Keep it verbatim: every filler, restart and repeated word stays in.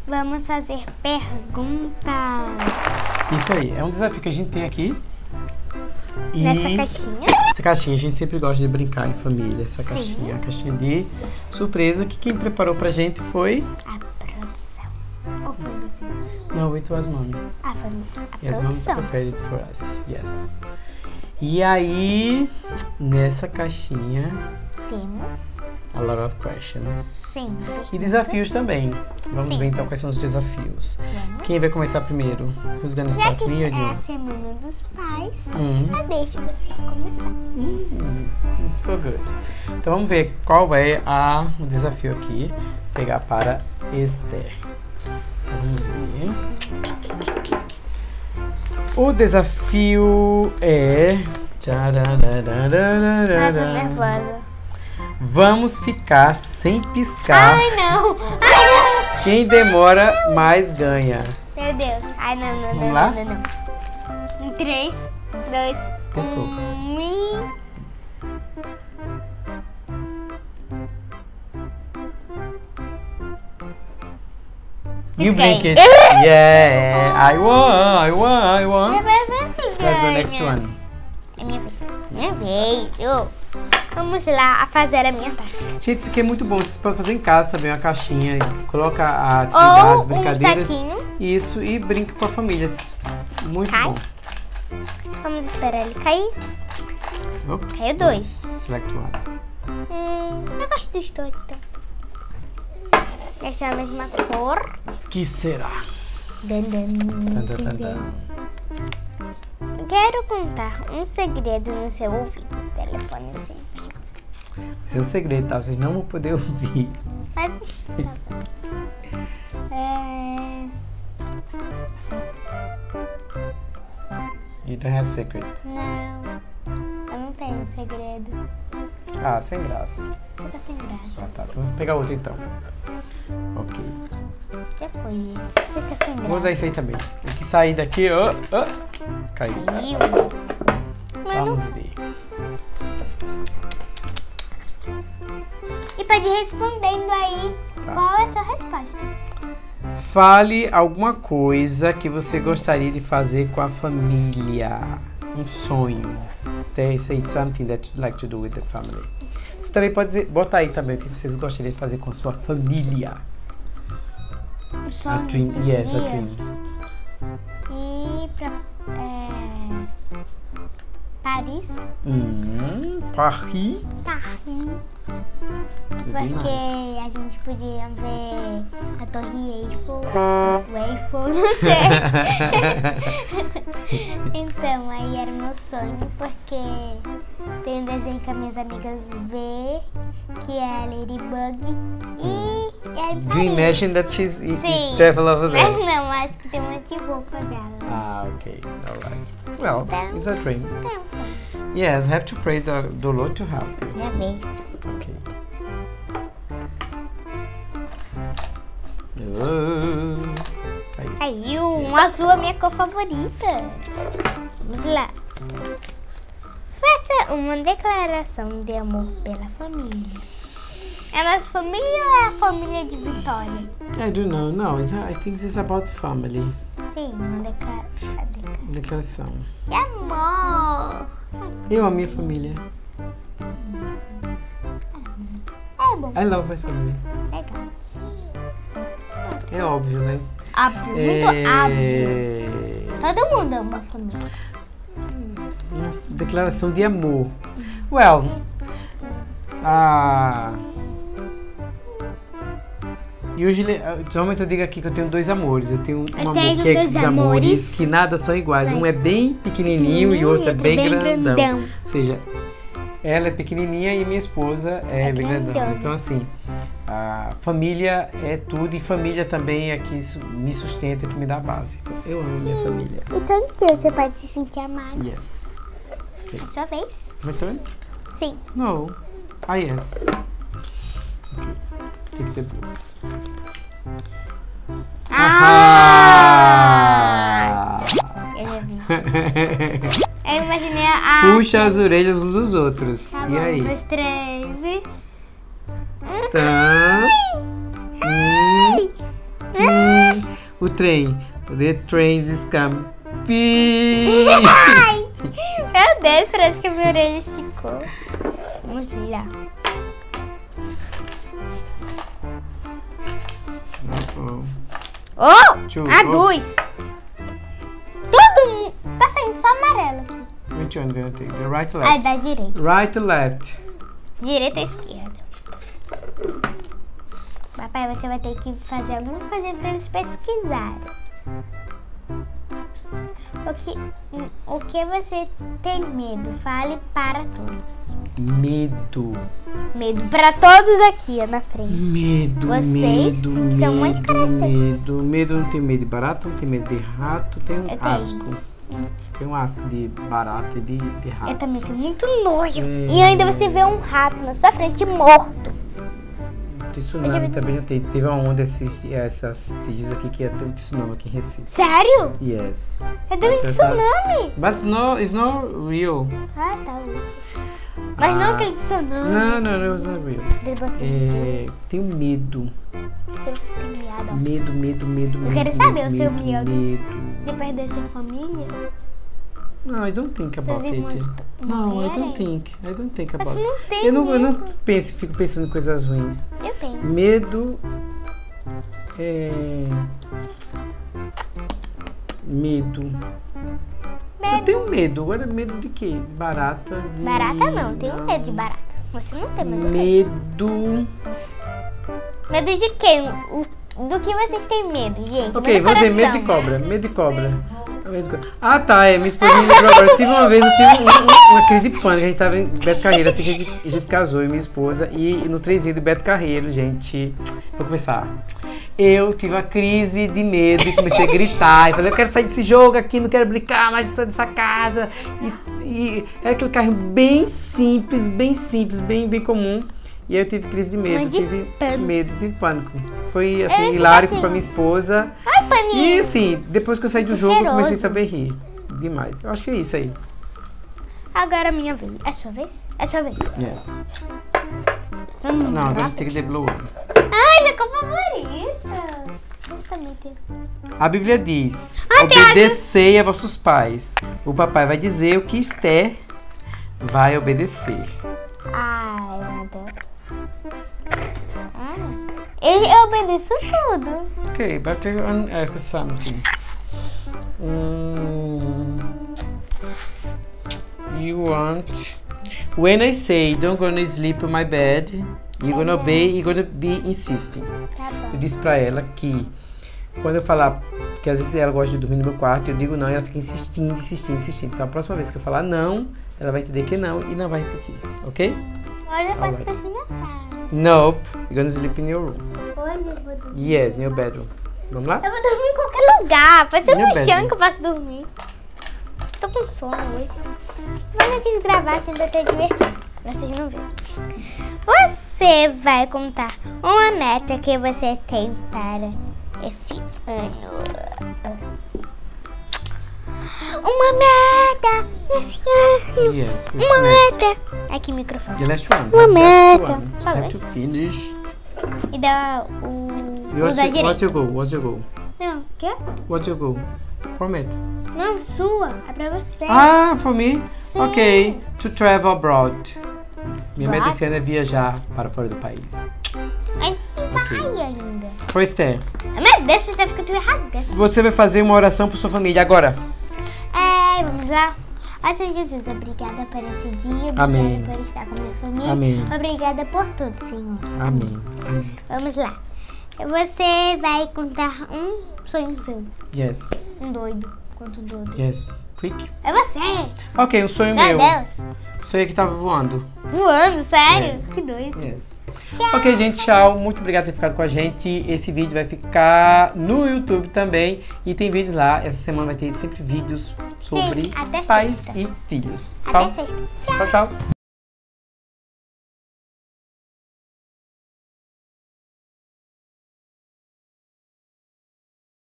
Vamos fazer perguntas. Isso aí, é um desafio que a gente tem aqui. E Nessa caixinha. Essa caixinha, a gente sempre gosta de brincar em família. Essa caixinha, a caixinha de surpresa que quem preparou pra gente foi... A produção. Ou foi você? No, it was mommy. A família. A Yes, mommy produção. prepared it for us. Yes. E aí, nessa caixinha, Temos. a lot of questions. Sim. E desafios também. Vamos Sim. ver então quais são os desafios. Vamos. Quem vai começar primeiro? Who's gonna Já start, que me or é you? a semana dos pais, Hum. eu deixo você começar. Hum, so good. Então vamos ver qual é a, o desafio aqui. Pegar para Esther. Então, vamos ver. O desafio é... Ai, tô nervosa. Vamos ficar sem piscar. Ai, não. Ai, não. Quem demora mais ganha. Meu Deus. Ai, não, não, Vamos não, lá? não, não, não. Em três, dois, Desculpa. um e... You Okay. blink it. Yeah, I won, I won, I won. Let's go next one. É minha vez. Minha vez. Eu. Vamos lá a fazer a minha tática. Gente, isso aqui é muito bom. Vocês podem fazer em casa também, uma caixinha. Coloca a atividade, as Ou um brincadeiras. saquinho. Isso, e brinca com a família. Muito Cai. bom. Vamos esperar ele cair. Ops. Caiu dois. Select one. Hum, eu gosto dos dois, então. Essa é a mesma cor. Que será? Dan, dan, Tan, tan, tan, dan. tan. Quero contar um segredo no seu ouvido. Telefone sem fio. Esse é um segredo, tá? Vocês não vão poder ouvir. Mas... é... You don't have secrets. Não. Eu não tenho segredo. Ah, sem graça. Fica sem graça. Ah, tá. Então vamos pegar outro então. Ok. Já foi esse. Fica sem graça. Vou usar esse aí também. Tem que sair daqui, ó. ó. Caiu. Caiu. Vamos Mano, ver. e pode ir respondendo aí Tá. qual é a sua resposta. Fale alguma coisa que você gostaria de fazer com a família. Um sonho. Say say something that you'd like to do with the family. Você também pode dizer, botar aí também o que vocês gostariam de fazer com a sua família. O A sonho dream, que yes, a queria dream. ir pra é, Paris. Hum, Paris. Paris. Would be Porque nice. a gente podia ver a Torre Eiffel, o Eiffel, não sei. Então, aí era o meu sonho, porque tem um desenho que as minhas amigas vê, que é a Ladybug, e é Do you imagine that she's Sim. is travel over Mas there? não, acho que tem um monte de roupa dela. Ah, okay. Alright. Well, Então, it's a dream. é um sonho. Yes, have to pray the, the Lord to help you. Minha vez. Okay. Oh. Aí. Caiu, um azul é a minha cor favorita. Vamos lá. Faça uma declaração de amor pela família. É a nossa família ou é a família de Vitória? I don't know. No, it's, I think it's about family. Sim, uma declara- a declaração Declaração. de amor. Eu, a minha família. É bom, I love my family. legal. É óbvio, né? Óbvio, muito é... óbvio. Todo mundo ama a família. Uma declaração de amor. Well, ah, usually, normalmente eu digo aqui que eu tenho dois amores. Eu tenho um Eu amor tenho que é dois de amores amores. que nada são iguais. Um é bem pequenininho e o outro é bem, grandão. Ou seja, ela é pequenininha e minha esposa é, É bem grandão. grandona. Então assim, a família é tudo e família também é que isso me sustenta, que me dá base. Então, eu amo minha família. Então que você pode se sentir amado. Yes. É sua vez? My turn? Sim. No. Ah, yes. Okay. Take the blue. Ah! Eu já vi. Eu imaginei a... Puxa as orelhas uns dos outros. Tá E bom, aí? Um, dois, três e... Tá. Hum. Ai! Hum. O trem. The train is coming. Ai, meu Deus, parece que a minha orelha esticou. Vamos lá. Oh, Two. a Oh. luz. Todo mundo. Tá saindo só amarelo aqui. Which one gonna take? The right or Ai, left? da direita. Right or left? Direita ou esquerda? Papai, você vai ter que fazer alguma coisa pra eles pesquisarem. O que, o que você tem medo? Fale para todos. Medo. Medo para todos aqui, ó, na frente. Medo, Vocês medo, são muito medo, corações. medo. Medo, não tem medo de barata, não tem medo de rato, tem um Eu tenho. asco. Tem um asco de barata e de, de rato. Eu também tenho muito nojo. Hum. E ainda você vê um rato na sua frente morto. Tem tsunami também, eu tenho. Teve uma onda esses, essas, esses dias aqui que ia ter um tsunami aqui em Recife. Sério? Yes. É do Então, tsunami? But no, it's not real. Ah, tá. Mas não Ah, aquele tsunami. Não, não, não, it's not real. Dele botando É, tenho medo. Deve ser criado, ó. Medo, medo, medo, medo. quero medo, saber o seu medo. medo. Medo. De perder sua família? No, I don't think about Seus it. irmãos No, I don't morrerem? think. I don't think Mas about você it. não tem Eu não, eu não medo. penso, fico pensando em coisas ruins. Eu penso. Medo. É. Medo. Eu Medo. tenho medo. Agora, medo de quê? Barata? De... Barata não, tenho medo de barata. Você não tem medo de Medo. Medo de quem? O- Do que vocês têm medo, gente? Ok, Medo do vamos dizer medo de coração. cobra. Medo de cobra. Medo de cobra. Ah, tá. É, minha esposa me lembrou agora. Eu tive uma vez, eu tive um- um- uma crise de pânico. A gente tava em Beto Carreiro, assim que a gente, a gente casou, e minha esposa. E no trenzinho do Beto Carreiro, gente. Vou começar. Eu tive uma crise de medo e comecei a gritar. E falei, eu quero sair desse jogo aqui, não quero brincar mais dessa casa. E, e era aquele carro bem simples, bem simples, bem, bem comum. E aí eu tive crise de medo, Mas de tive pânico. medo, tive pânico. Foi Eu assim, fico hilárico assim, pra ó. minha esposa. Ai, E paninho. assim, depois que eu saí do jogo, eu Cheiroso. comecei também a rir. Demais. Eu acho que é isso aí. Agora a minha vez. É sua vez? É sua vez. Yes. Todo mundo Não, agora rápido. tem que ter blow up. Ai, minha cor favorita. Eu também tenho. A Bíblia diz: Ai, tem obedecei a vossos pais. O papai vai dizer o que Esther vai obedecer. Ai, meu Deus. Ah, eu, eu obedeço tudo. Ok, but you want to ask something. Hum, you want. When I say don't gonna sleep on my bed, you're gonna obey, you're gonna be insisting. Tá Eu bom. disse pra ela que quando eu falar que às vezes ela gosta de dormir no meu quarto, eu digo não e ela fica insistindo, insistindo, insistindo. Então a próxima vez que eu falar não, ela vai entender que não e não vai repetir, ok? Hoje eu posso Alright. dormir na sala. Nope, you're gonna sleep in your room. Hoje eu vou dormir. Yes, in your bedroom. Vamos lá? Eu vou dormir em qualquer lugar. Pode ser Meu no bem. chão que eu posso dormir. Tô com sono hoje. Mas eu quis gravar assim pra ter divertido. Pra vocês não verem. Você vai contar uma meta que você tem para esse ano. Uma meta esse ano. Yes. Uma correct. meta. Aqui, microfone. The last one. Uma The last meta. one. Só Have esse. to finish. E dá o. What's Usar your, what's direito. your goal? What's your goal? Não, o quê? What's your goal? Qual a meta? Não, sua. É pra você. Ah, for me? Sim. Ok. To travel abroad. Minha meta What? esse ano é viajar para fora do país. A gente vai ainda. For Esther, Meu Deus, você fica tudo errado. você vai fazer uma oração por sua família agora. É, vamos lá. Ó Senhor Jesus, obrigada por esse dia. Obrigada Amém. por estar com a minha família. Amém. Obrigada por tudo, Senhor. Amém. Amém. Vamos lá. Você vai contar um sonhozinho. Yes. Um doido. Conta um doido. Yes. Quick. É você. Ok, um sonho Meu meu. Deus. Sonho que tava voando. Voando, sério? É. Que doido. Yes. Tchau. Ok, gente, tchau. Muito obrigado por ter ficado com a gente. Esse vídeo vai ficar no YouTube também. E tem vídeos lá. Essa semana vai ter sempre vídeos sobre Sim, até pais sexta. e filhos. Até Tchau. sexta. Tchau, tchau.